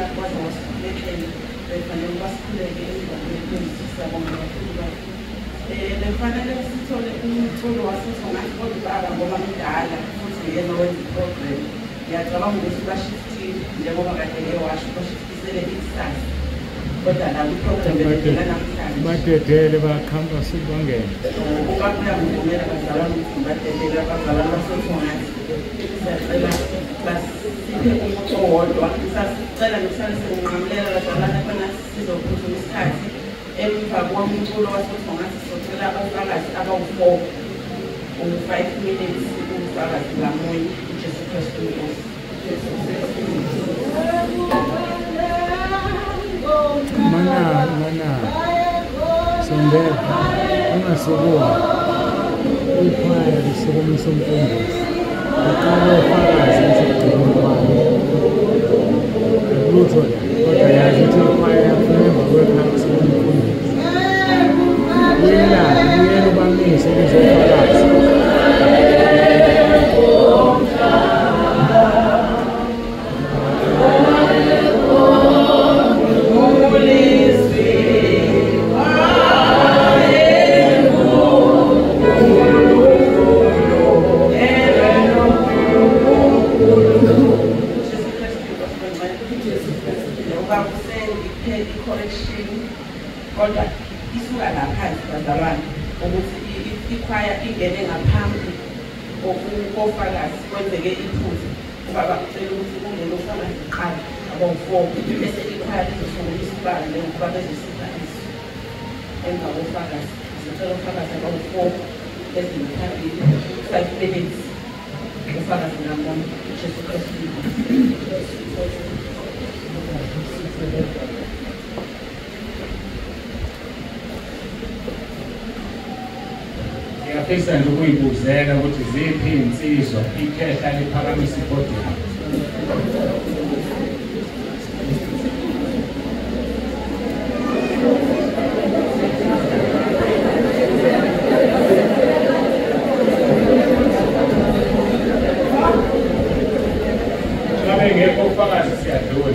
kwaze wasikhulekela befanele basikhuleke emzamweni siyabonga kakhulu kakhulu. Befanele sithole umculo wasithongathi kodwa ngoba mdala futhi yena wenza iprogram. Ngiyacabanga ukuthi bashiftile njengoba kade washo bashiftisele ikusasa. Kodwa nawo iprogram bebedela namhlanje. Badedele bakhamba sibangene. Ubabuya ngivumela bazalwane ukuthi badedele abazalwane basethongathi. Siyacela basiphe umuntu owodwa. Sasicela nokusale sinqamulela bazalwane khona sizophuthuma isikhathi. Emva komculo wasethongathi sizocela abafakazi abawu-4 5 minutes umfakazi ngamunye uJesu Kristu Nkosi. Mana sondela ungasukuma ikhaya lisukumisa umfundisi uqale ufakazi esigcinweni kwayo lutho kodwa yazi ukuthi ikhaya yafuneka kwekhathi umfundisi uyela ubamise lezofakazi. Kodwa isuka laphansi bazalwane ukuthi ikhwaya ingene ngaphambi kofakazi kwenzeke iphutha ubaba ucela ukuthi kungene ufakazi qala abawu-4 bese ikhwaya lizofuna isibalo njengoba bezosipha isu emva kofakazi sizocela ufakazi abawu-4 ezingiphambili 5 minutes ufakazi ngamunye uJesu Kristu. Ngiyafisa nje ukuyibuzela ukuthi ziphi insizwa ikhehla liphakamisa ipodium. Ngabe ngekho ufakazi siyadlula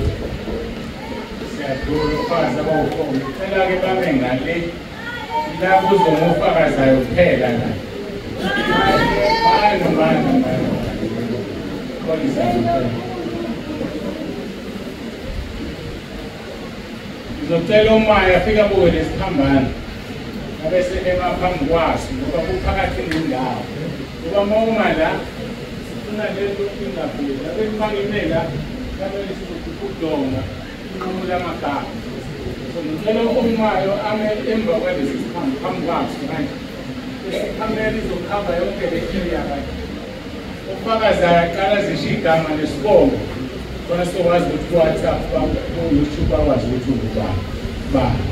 ufakazi abawu-4 ngicela-ke babe ngale la kuzomufakazayo kuphela la mani ngizocela umoya afike abuke lesiphambano abese emaphambi kwaso ngoba kuphakathi nendawo ngoba uma la sifuna lento ingaveli abe mangime la kamele sizokudonga unqamula amagama. Ngicela umoya ame emva kwalesi sihambi phambi kwaso kanje isihameli izokhamba yonke le area kanje ufakazi aqala zisho igama lesibongo khona sizokwazi ukuthi ku-WhatsApp ku-YouTube bakwazi ukuthi ungubani.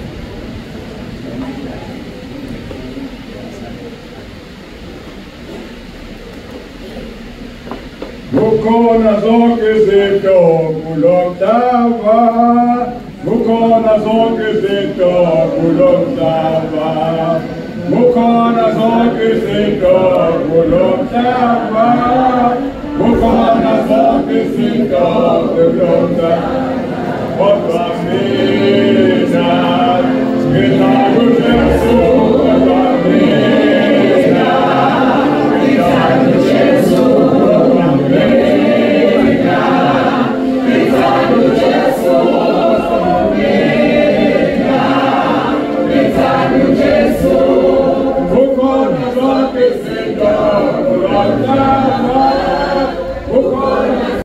Kukhona zonke izinto kulo mhlaba, kukhona zonke izinto kulo mhlaba, kukhona zonke izinto kulo mhlaba, kukhona zonke izinto kulo mhlaba, kodwa mina